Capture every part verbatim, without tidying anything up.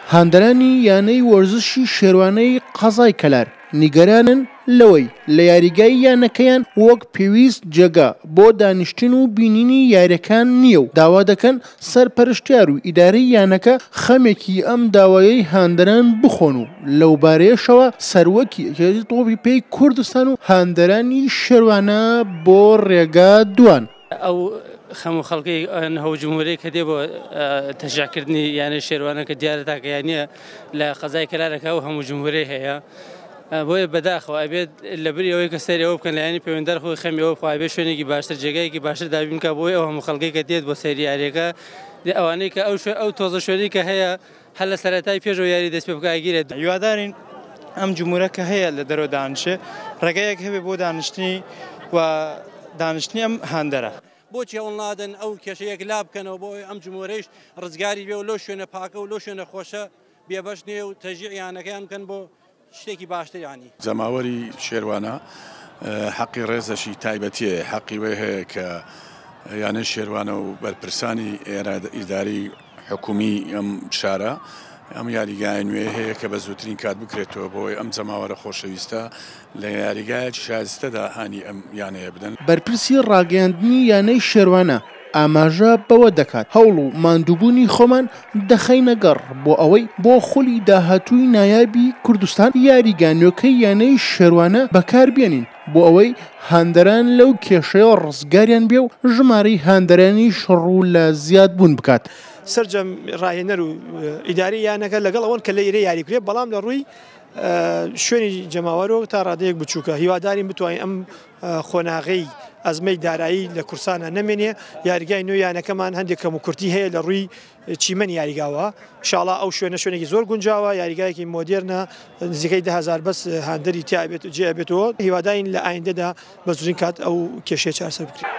هاندەرانی یانەی وەرزشی شێوانەی قەزای کەلار نیگەرانن لەوەی لە یاریگای یانەکەیان وەک پێویست جێگا بۆ دانیشتن و بینینی یاریەکان نییە و داوا دەکەن سەرپەرشتیار و ئیدارەی یانەکە خەمێکی ئەم داوایەی هاندەران بخۆن و لەو بارەیەشەوە سەروەکی تۆپی پێی کوردستان و هاندەرانی شێوانە بۆ ڕێگا دوان. ئەو خەموو خەڵکی هەو جمهوری کە دێ بۆ تەشیعکردنی یانە شێوانە کە دیارە تاکەیانە لە قەزای کەلارەکە و هەموو جمهوری هەیە بۆیە بەداخەوە ئەبێت لە بری ئەوەی کە سەری ئەوە بکەن لە ینی پەیوەنددار خۆی خەمیەوە بخوا بێ شوێنێکی باشتر جێگایەکی باشتر دابین کە بۆی ئەو هەموو خەڵکی کە دێت بۆ سەیری یاریەکە ئەوانەی کە ئەو ئەو تۆزە شوێنی کە هەیە هەر لە سەرەتای پێشەوە یاری دەست پێ بکگیرێت. هیوادارین ئەم جمهورەکە هەیە لە دەرەوە دانیشێ ڕێگەیەک هەبێ بۆ دانیشتنی و دانیشتنی ئەم هاندەرە. بۆچی ئەوڵ نادەن ئەو کێشەیەک لا بکەنەوە بۆ ئەم جمهورەیش ڕزگاری بێ و لەو شوێنە پاکە و لەو شوێنە خۆشە بێبەش نێ و تەژیعیانەکەیان بکەن بۆ شتێکی باشتر ینی. زەماوەری شێوانە حەقی ڕێزەشی تایبەتیە حەقی وێ هەیە کە یانە شێوانە و بەرپرسانی ئیداری حکومی ئەم شارە ئەم یاریگای نوێ هەیە کە بە زووترین کات بکرێتەوە بۆی ئەم جەماوەرە خۆشەویستە لە یاریگایەکی شایستەدا هانی ئەم یانەیە بدەن. بەرپرسی ڕاگەیاندنی یانەی شێوانە ئاماژە بەوە دەکات هەوڵ و ماندووبوونی خۆمان دەخەینە گەڕ بۆ ئەوەی بۆ خولی داهاتووی نایابی کوردستان یاریگانیۆکەی یانەی شێوانە بەکاربێنین بۆ ئەوەی هاندەران لەو کێشەیە ڕزگاریان بێ و ژمارەی هاندەرانی شڕوو لە زیاد بوون بکات. سەرجەم ڕاهێنەر و ئیداری یانەکە لەگەڵ ئەوەن کە لە ئێرە یاریکرێت بەڵام لە ڕووی شوێنی جەماوەرەوە تا ڕادەیەک بچووکە هیوادارین بتوانین ئەم خۆناغەی ئەزمەی دارایی لە کورسانە نەمێنێ یاریگای نوێ یانەکەمان هەندێک کەم و کورتی هەیە لە ڕووی چیمەنی یاریگاوە ئینشاڵڵا ئەو شوێنە شوێنێکی زۆر گونجاوە یاریگایەکی مۆدێرنە نزیکەی ده هەزار بەس هاندەری تیابێت و جێبێتەوە هیوادارین لە ئایندەدا بە زوورین کات ئەو کێشەیە چارەسەر بکرێت.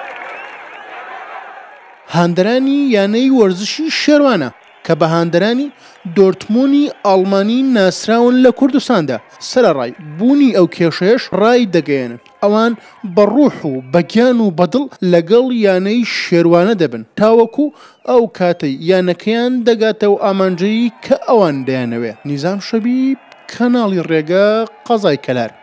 هاندەرانی یانەی وەرزشی شێوانە کە بە هاندەرانی دۆرتمۆنی ئەڵمانی ناسراون لە کوردستاندا سەرەڕای بوونی ئەو کێشەیەش ڕای دەگەیەنن ئەوان بە ڕوح و بەگیان و بەدڵ لەگەڵ یانەی شێوانە دەبن تاوەکو ئەو کاتەی یانەکەیان دەگاتەوە ئامانجەیی کە ئەوان دەیانەوێ. نیزام شەبی کەناڵی ڕێگە قەزای کەلار.